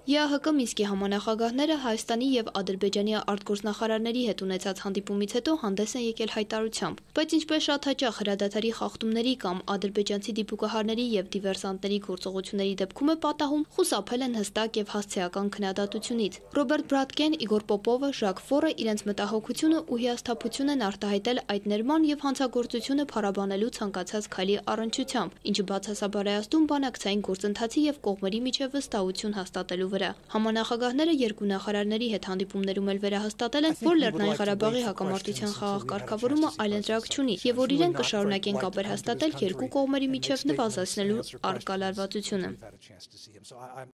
ԵԱՀԿ Մինսկի համանախագահները Հայաստանի եւ Ադրբեջանի արտգործնախարարների հետ ունեցած հանդիպումից հետո հանդես են եկել հայտարարությամբ, բայց ինչպես շատ հաճախ հրադադարի խախտումների կամ ադրբեջանցի դիպուկահարների եւ դիվերսանտների գործողությունների դեպքում է պատահում, խուսափել են հստակ եւ հասցեական քննադատությունից։ Ռոբերտ Բրատկեն, Իգոր Պոպովը, Ժակ Ֆորը իրենց մտահոգությունը ու հիասթափություն են արտահայտել այդ ներման եւ հանցագործությունը փառաբանելու ցանկացած քայլի առնչությամբ, ինչը բացասաբար է ազդում բանակցային գործընթացի եւ կողմերի միջև վստահություն հաստատելու վրա։ Համանախագահները երկու նախարարների հետ հանդիպումներում էլ վերահաստատել են, որ Լեռնային Ղարաբաղի հակամարտության խաղաղ կարգավորումը այլընտրանք չունի եւ որ իրենք կշարունակեն կապեր հաստատել երկու կողմերի միջև նվազեցնելու առկա լարվածությունը։